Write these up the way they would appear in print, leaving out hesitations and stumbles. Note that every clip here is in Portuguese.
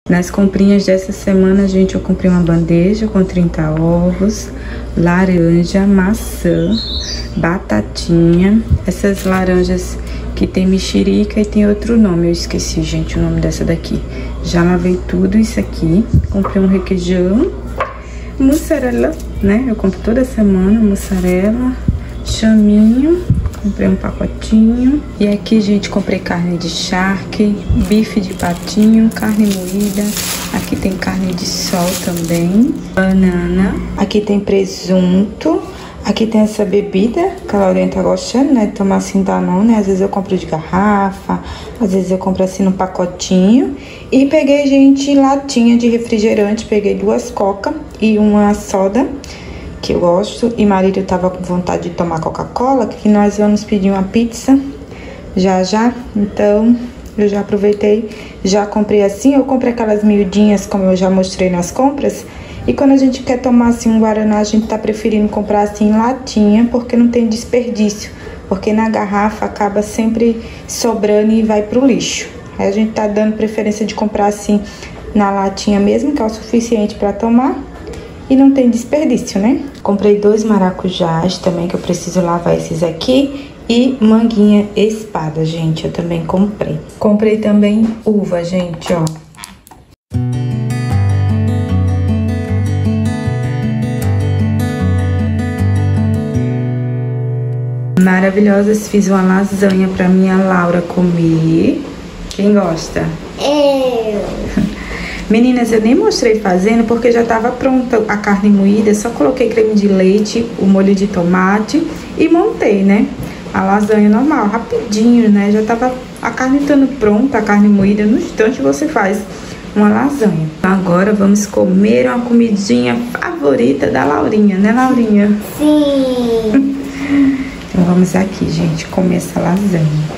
Nas comprinhas dessa semana, gente, eu comprei uma bandeja com 30 ovos, laranja, maçã, batatinha. Essas laranjas que tem mexerica e tem outro nome, eu esqueci, gente, o nome dessa daqui. Já lavei tudo isso aqui. Comprei um requeijão, mussarela, né? Eu compro toda semana mussarela, chaminho. Comprei um pacotinho. E aqui, gente, comprei carne de charque, bife de patinho, carne moída. Aqui tem carne de sol também, banana. Aqui tem presunto. Aqui tem essa bebida que a Laurinha tá gostando, né? De tomar assim Danone, né? Às vezes eu compro de garrafa, às vezes eu compro assim no pacotinho. E peguei, gente, latinha de refrigerante. Peguei 2 coca e uma soda, que eu gosto. E marido tava com vontade de tomar Coca-Cola, que nós vamos pedir uma pizza já. Então, eu já aproveitei, já comprei assim. Eu comprei aquelas miudinhas, como eu já mostrei nas compras. E quando a gente quer tomar assim um guaraná, a gente tá preferindo comprar assim em latinha, porque não tem desperdício. Porque na garrafa acaba sempre sobrando e vai pro lixo. Aí a gente tá dando preferência de comprar assim na latinha mesmo, que é o suficiente pra tomar. E não tem desperdício, né? Comprei 2 maracujás também, que eu preciso lavar esses aqui. E manguinha espada, gente, eu também comprei. Comprei também uva, gente, ó. Maravilhosas, fiz uma lasanha pra minha Laura comer. Quem gosta? Eu. Meninas, eu nem mostrei fazendo porque já tava pronta a carne moída. Só coloquei creme de leite, o molho de tomate e montei, né? A lasanha normal, rapidinho, né? Já tava a carne estando pronta, a carne moída. No instante você faz uma lasanha. Agora vamos comer uma comidinha favorita da Laurinha, né, Laurinha? Sim. Então vamos aqui, gente, comer essa lasanha.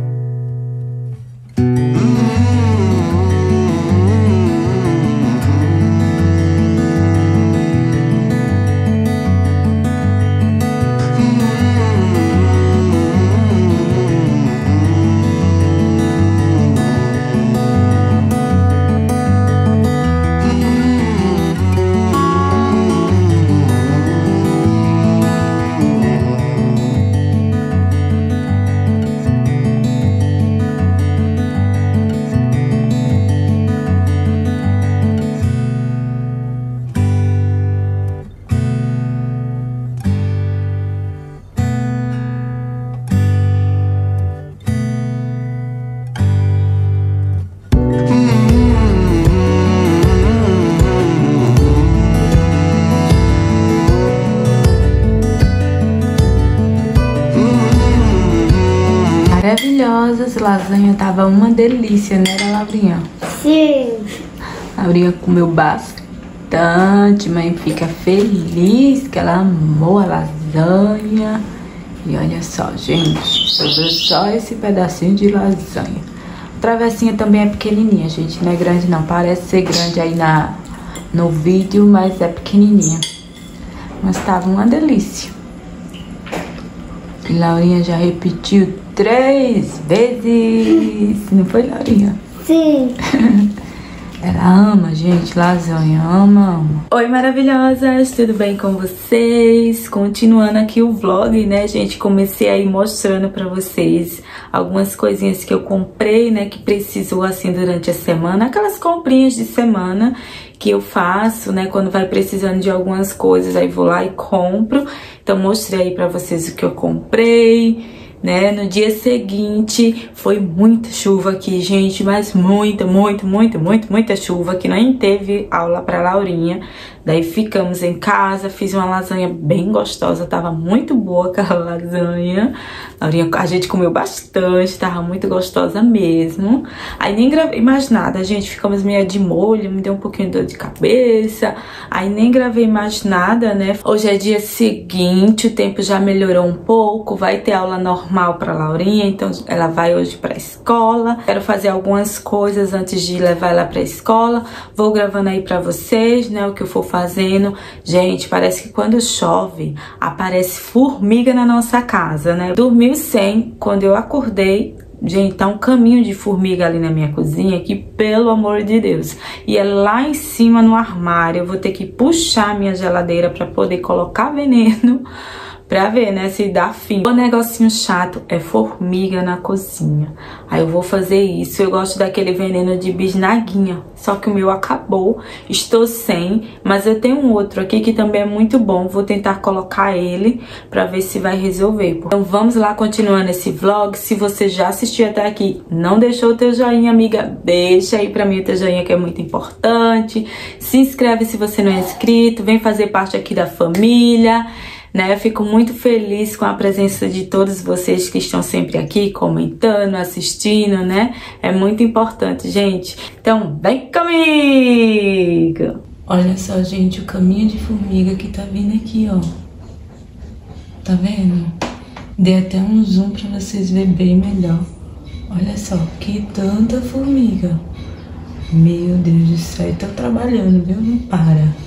Maravilhosas, lasanha tava uma delícia, né, Laurinha? Sim. A Laurinha comeu bastante, mãe fica feliz que ela amou a lasanha. E olha só, gente, sobrou só esse pedacinho de lasanha. A travessinha também é pequenininha, gente, não é grande não, parece ser grande aí no vídeo, mas é pequenininha. Mas tava uma delícia. E Laurinha já repetiu 3 vezes. Não foi, Laurinha? Sim. Ela ama, gente, lasanha. Ama. Oi, maravilhosas. Tudo bem com vocês? Continuando aqui o vlog, né, gente? Comecei aí mostrando pra vocês algumas coisinhas que eu comprei, né, que precisou, assim, durante a semana. Aquelas comprinhas de semana que eu faço, né, quando vai precisando de algumas coisas, aí vou lá e compro. Então, mostrei aí pra vocês o que eu comprei, né? No dia seguinte, foi muita chuva aqui, gente, mas muita chuva, que nem teve aula pra Laurinha. Daí ficamos em casa, fiz uma lasanha bem gostosa, tava muito boa aquela lasanha. Laurinha, a gente comeu bastante, tava muito gostosa mesmo. Aí nem gravei mais nada, gente, ficamos meio de molho, me deu um pouquinho de dor de cabeça. Aí nem gravei mais nada, né? Hoje é dia seguinte, o tempo já melhorou um pouco, vai ter aula normal pra Laurinha, então ela vai hoje pra escola. Quero fazer algumas coisas antes de levar ela pra escola. Vou gravando aí pra vocês, né, o que eu for fazendo. Gente, parece que quando chove, aparece formiga na nossa casa, né? Dormiu sem, quando eu acordei, Gente, tá um caminho de formiga ali na minha cozinha que, pelo amor de Deus. E é lá em cima no armário. Eu vou ter que puxar a minha geladeira pra poder colocar veneno. Pra ver, né, se dá fim. O negocinho chato é formiga na cozinha. Aí eu vou fazer isso. Eu gosto daquele veneno de bisnaguinha. Só que o meu acabou. Estou sem. Mas eu tenho um outro aqui que também é muito bom. Vou tentar colocar ele pra ver se vai resolver. Então vamos lá, continuando esse vlog. Se você já assistiu até aqui, não deixou o teu joinha, amiga, deixa aí pra mim o teu joinha, que é muito importante. Se inscreve se você não é inscrito. Vem fazer parte aqui da família. Né? Eu fico muito feliz com a presença de todos vocês que estão sempre aqui comentando, assistindo, né? É muito importante, gente. Então, vem comigo! Olha só, gente, o caminho de formiga que tá vindo aqui, ó. Tá vendo? Dei até um zoom pra vocês verem bem melhor. Olha só, que tanta formiga. Meu Deus do céu, tô trabalhando, viu? Não para.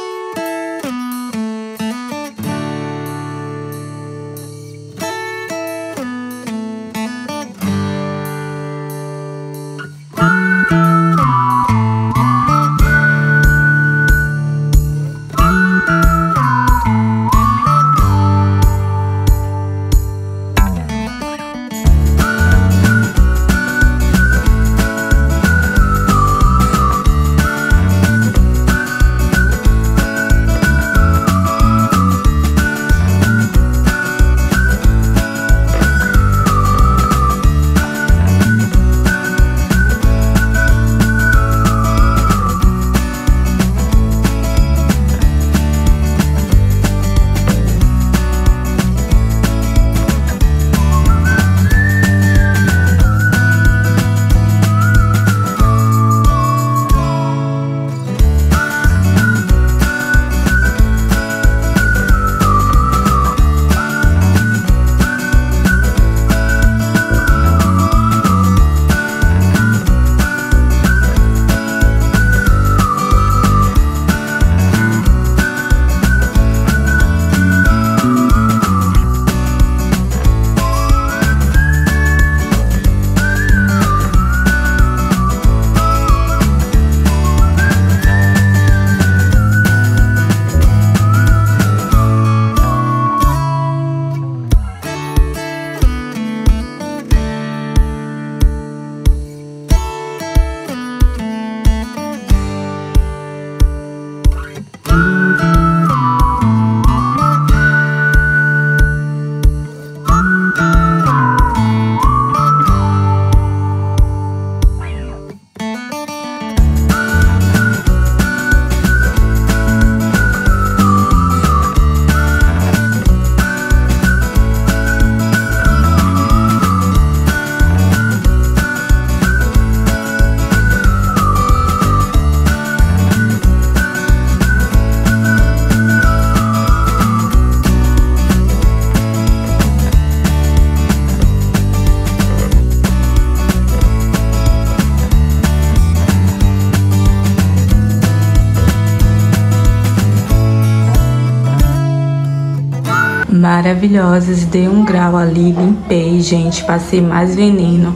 Maravilhosas, dei um grau ali, limpei, gente, passei mais veneno,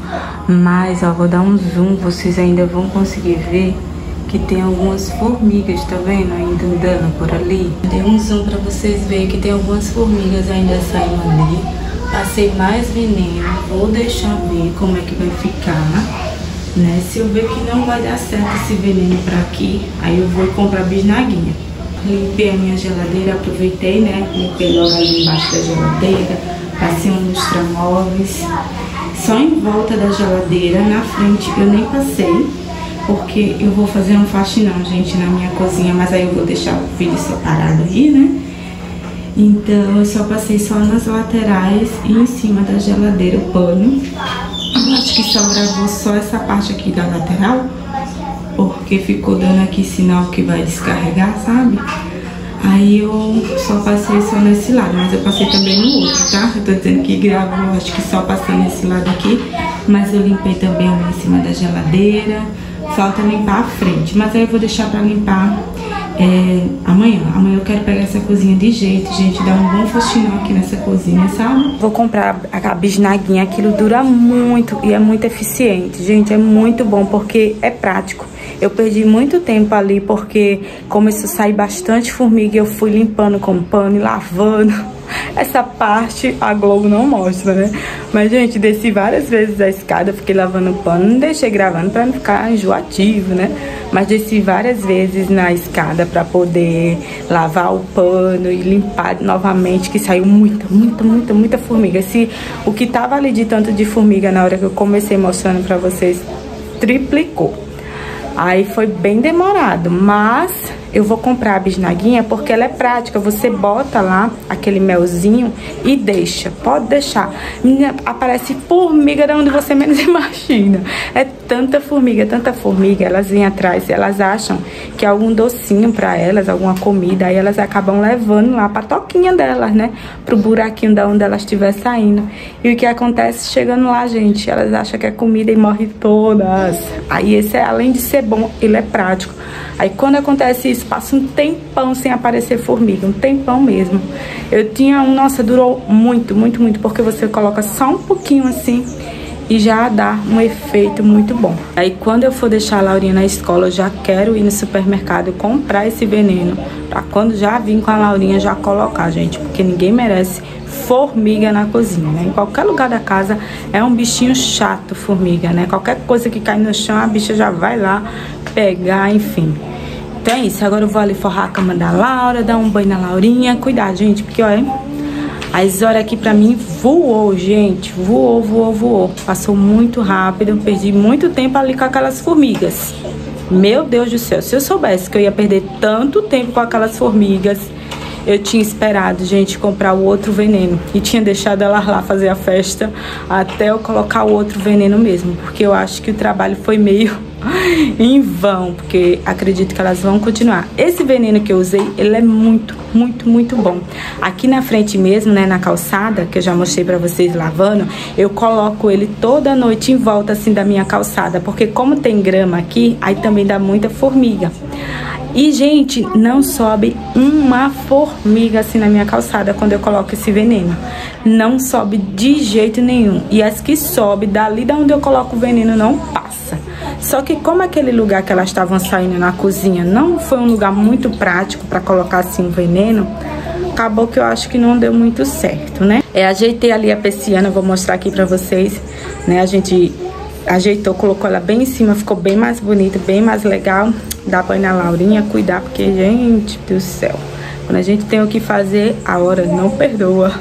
mas ó, vou dar um zoom, vocês ainda vão conseguir ver que tem algumas formigas, tá vendo? Ainda andando por ali. Dei um zoom pra vocês verem que tem algumas formigas ainda saindo ali. Passei mais veneno, vou deixar ver como é que vai ficar, né? Se eu ver que não vai dar certo esse veneno pra aqui, aí eu vou comprar bisnaguinha. Limpei a minha geladeira, aproveitei, né? Limpei logo ali embaixo da geladeira, passei um lustramóveis. Só em volta da geladeira, na frente, eu nem passei, porque eu vou fazer um faxinão, gente, na minha cozinha, mas aí eu vou deixar o vídeo separado aí, né? Então eu só passei só nas laterais e em cima da geladeira o pano. Eu acho que só gravou só essa parte aqui da lateral, porque ficou dando aqui sinal que vai descarregar, sabe? Aí eu só passei só nesse lado, mas eu passei também no outro, tá? Eu tô dizendo que gravou, acho que só passei nesse lado aqui, mas eu limpei também ali em cima da geladeira. Falta limpar a frente, mas aí eu vou deixar pra limpar Amanhã eu quero pegar essa cozinha de jeito, gente, dar um bom faxinão aqui nessa cozinha, sabe? Vou comprar a bisnaguinha, aquilo dura muito e é muito eficiente, gente, é muito bom porque é prático. Eu perdi muito tempo ali porque começou a sair bastante formiga e eu fui limpando com pano e lavando. Essa parte a Globo não mostra, né? Mas, gente, desci várias vezes a escada, fiquei lavando o pano, não deixei gravando pra não ficar enjoativo, né? Mas desci várias vezes na escada pra poder lavar o pano e limpar novamente, que saiu muita formiga. O que tava ali de tanto de formiga na hora que eu comecei mostrando pra vocês, triplicou. Aí foi bem demorado, mas eu vou comprar a bisnaguinha porque ela é prática. Você bota lá aquele melzinho e deixa, pode deixar. Menina, aparece formiga de onde você menos imagina. É tanta formiga, elas vêm atrás, elas acham que é algum docinho pra elas, alguma comida, aí elas acabam levando lá pra toquinha delas, né? Pro buraquinho da onde elas estiver saindo. E o que acontece chegando lá, gente? Elas acham que é comida e morrem todas. Aí esse, além de ser bom, ele é prático. Aí quando acontece isso, passa um tempão sem aparecer formiga, um tempão mesmo. Eu tinha um, nossa, durou muito, porque você coloca só um pouquinho assim e já dá um efeito muito bom. Aí quando eu for deixar a Laurinha na escola, eu já quero ir no supermercado comprar esse veneno, pra quando já vim com a Laurinha já colocar, gente, porque ninguém merece formiga na cozinha, né? Em qualquer lugar da casa é um bichinho chato, formiga, né? Qualquer coisa que cai no chão, a bicha já vai lá pegar, enfim. Então é isso, agora eu vou ali forrar a cama da Laura, dar um banho na Laurinha. Cuidado, gente, porque olha, as horas aqui pra mim voou, gente. Voou. Passou muito rápido, perdi muito tempo ali com aquelas formigas. Meu Deus do céu, se eu soubesse que eu ia perder tanto tempo com aquelas formigas, eu tinha esperado, gente, comprar o outro veneno. E tinha deixado elas lá fazer a festa até eu colocar o outro veneno mesmo. Porque eu acho que o trabalho foi meio em vão, porque acredito que elas vão continuar. Esse veneno que eu usei, ele é muito bom. Aqui na frente mesmo, né, na calçada, que eu já mostrei pra vocês lavando, eu coloco ele toda noite em volta, assim, da minha calçada. Porque como tem grama aqui, aí também dá muita formiga. E, gente, não sobe uma formiga assim na minha calçada quando eu coloco esse veneno. Não sobe de jeito nenhum. E as que sobem, dali da onde eu coloco o veneno, não passa. Só que como aquele lugar que elas estavam saindo na cozinha não foi um lugar muito prático para colocar assim o veneno, acabou que eu acho que não deu muito certo, né? Ajeitei ali a persiana, vou mostrar aqui pra vocês, né? A gente ajeitou, colocou ela bem em cima, ficou bem mais bonita, bem mais legal. Dá banho na Laurinha, cuidar, porque, gente do céu, quando a gente tem o que fazer, a hora não perdoa.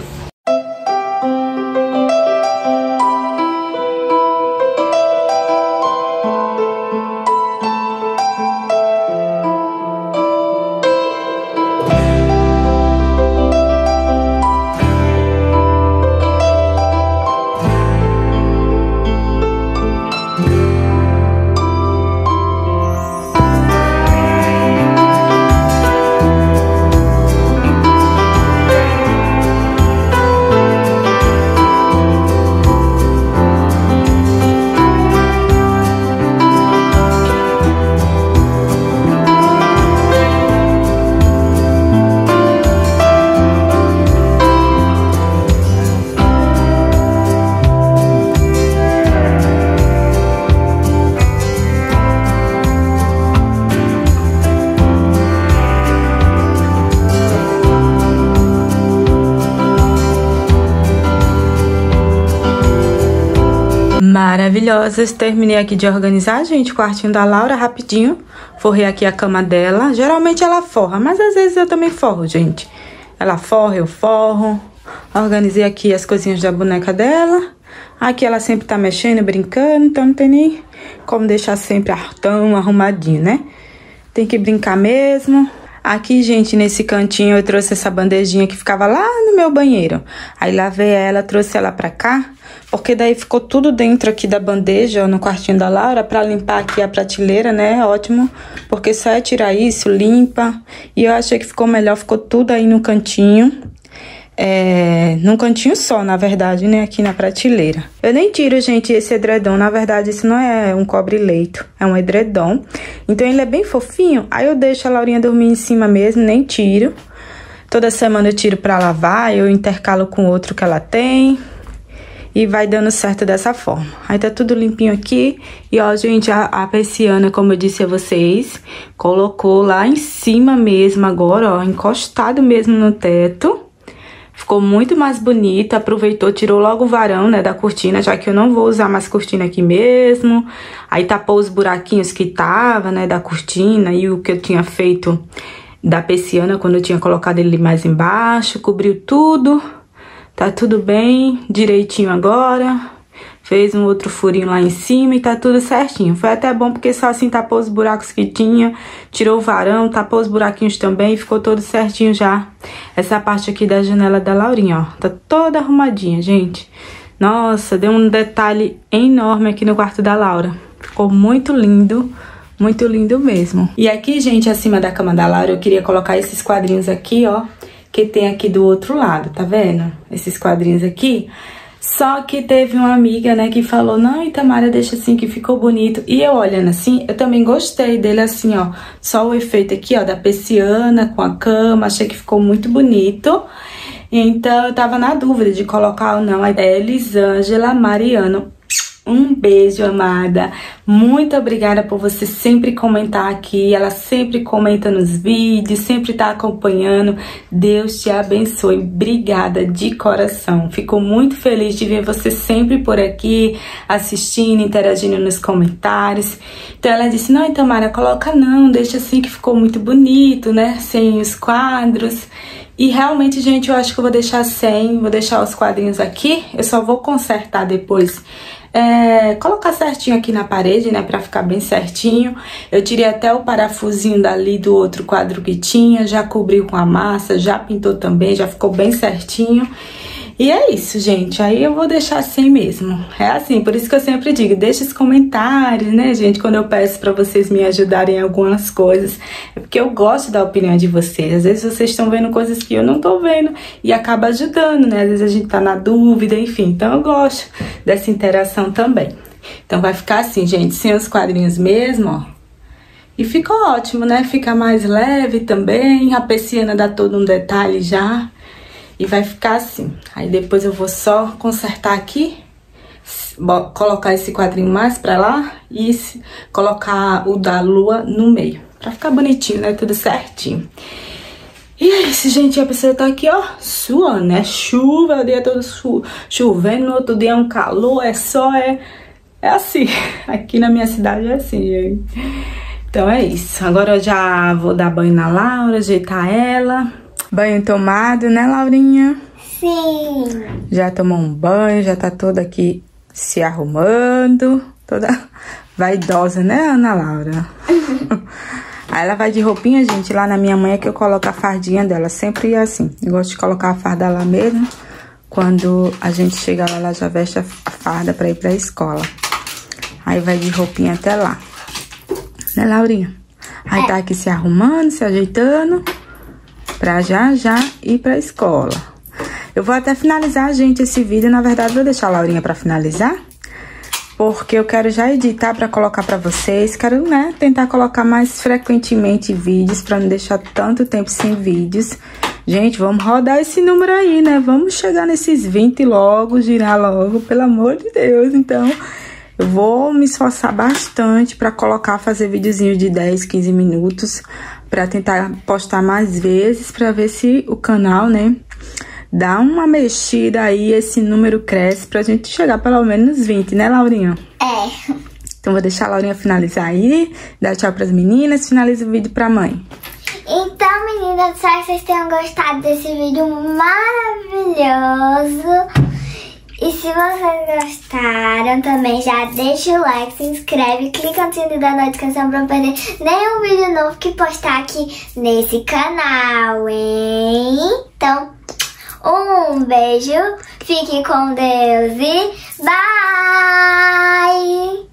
Maravilhosas, terminei aqui de organizar, gente, o quartinho da Laura rapidinho. Forrei aqui a cama dela. Geralmente ela forra, mas às vezes eu também forro, gente. Ela forra, eu forro. Organizei aqui as coisinhas da boneca dela. Aqui ela sempre tá mexendo, brincando, então não tem nem como deixar sempre tão arrumadinho, né? Tem que brincar mesmo. Aqui, gente, nesse cantinho eu trouxe essa bandejinha que ficava lá no meu banheiro. Aí lavei ela, trouxe ela pra cá, porque daí ficou tudo dentro aqui da bandeja, ó, no quartinho da Laura, pra limpar aqui a prateleira, né? Ótimo, porque só é tirar isso, limpa. E eu achei que ficou melhor, ficou tudo aí no cantinho. num cantinho só, na verdade, né? Aqui na prateleira. Eu nem tiro, gente, esse edredom. Na verdade, isso não é um cobre-leito, é um edredom. Então, ele é bem fofinho. Aí eu deixo a Laurinha dormir em cima mesmo, nem tiro. Toda semana eu tiro pra lavar, eu intercalo com outro que ela tem. E vai dando certo dessa forma. Aí tá tudo limpinho aqui. E ó, gente, a persiana, como eu disse a vocês, colocou lá em cima mesmo agora, ó, encostado mesmo no teto. Ficou muito mais bonito, aproveitou, tirou logo o varão, né, da cortina, já que eu não vou usar mais cortina aqui mesmo. Aí tapou os buraquinhos que tava, né, da cortina e o que eu tinha feito da persiana quando eu tinha colocado ele mais embaixo, cobriu tudo. Tá tudo bem, direitinho agora. Fez um outro furinho lá em cima e tá tudo certinho. Foi até bom porque só assim tapou os buracos que tinha, tirou o varão, tapou os buraquinhos também, ficou todo certinho já. Essa parte aqui da janela da Laurinha, ó, tá toda arrumadinha, gente. Nossa, deu um detalhe enorme aqui no quarto da Laura. Ficou muito lindo mesmo. E aqui, gente, acima da cama da Laura, eu queria colocar esses quadrinhos aqui, ó, que tem aqui do outro lado, tá vendo? Esses quadrinhos aqui. Só que teve uma amiga, né, que falou, não, Itamara, deixa assim que ficou bonito. E eu olhando assim, eu também gostei dele assim, ó. Só o efeito aqui, ó, da persiana com a cama, achei que ficou muito bonito. Então, eu tava na dúvida de colocar ou não. É Elisângela Mariano. Um beijo, amada. Muito obrigada por você sempre comentar aqui. Ela sempre comenta nos vídeos, sempre tá acompanhando. Deus te abençoe. Obrigada de coração. Fico muito feliz de ver você sempre por aqui, assistindo, interagindo nos comentários. Então ela disse, não, Itamara, coloca não, deixa assim que ficou muito bonito, né? Sem os quadros. E realmente, gente, eu acho que eu vou deixar sem, vou deixar os quadrinhos aqui. Eu só vou consertar depois. Colocar certinho aqui na parede, né, pra ficar bem certinho. Eu tirei até o parafusinho dali do outro quadro que tinha, já cobriu com a massa, já pintou também, já ficou bem certinho. E é isso, gente, aí eu vou deixar assim mesmo. É assim, por isso que eu sempre digo, deixa os comentários, né, gente, quando eu peço pra vocês me ajudarem em algumas coisas. É porque eu gosto da opinião de vocês. Às vezes vocês estão vendo coisas que eu não tô vendo e acaba ajudando, né, às vezes a gente tá na dúvida, enfim. Então eu gosto dessa interação também. Então vai ficar assim, gente, sem os quadrinhos mesmo, ó. E ficou ótimo, né, fica mais leve também, a persiana dá todo um detalhe já. E vai ficar assim. Aí depois eu vou só consertar aqui, colocar esse quadrinho mais pra lá e colocar o da lua no meio. Pra ficar bonitinho, né? Tudo certinho. E é isso, gente. A pessoa tá aqui, ó, suando, né? Chuva, o dia todo chovendo, no outro dia é um calor, é assim. Aqui na minha cidade é assim, gente. Então é isso. Agora eu já vou dar banho na Laura, ajeitar ela. Banho tomado, né, Laurinha? Sim. Já tomou um banho, já tá toda aqui se arrumando. Toda vaidosa, né, Ana Laura? Aí ela vai de roupinha, gente, lá na minha mãe é que eu coloco a fardinha dela. Sempre é assim. Eu gosto de colocar a farda lá mesmo. Quando a gente chega lá, ela já veste a farda pra ir pra escola. Aí vai de roupinha até lá. Né, Laurinha? Aí tá aqui se arrumando, se ajeitando. Pra já ir pra escola. Eu vou até finalizar, gente, esse vídeo. Na verdade, vou deixar a Laurinha pra finalizar. Porque eu quero já editar pra colocar pra vocês. Quero, né, tentar colocar mais frequentemente vídeos. Pra não deixar tanto tempo sem vídeos. Gente, vamos rodar esse número aí, né? Vamos chegar nesses 20 logo, girar logo, pelo amor de Deus. Então, eu vou me esforçar bastante pra colocar, fazer videozinho de 10, 15 minutos. Pra tentar postar mais vezes, pra ver se o canal, né, dá uma mexida aí, esse número cresce pra gente chegar pelo menos 20, né, Laurinha? É. Então vou deixar a Laurinha finalizar aí, dar tchau pras meninas, finaliza o vídeo pra mãe. Então, meninas, espero que vocês tenham gostado desse vídeo maravilhoso. E se vocês gostaram, também já deixa o like, se inscreve, clica no sininho da notificação pra não perder nenhum vídeo novo que postar aqui nesse canal, hein? Então, um beijo, fique com Deus e bye!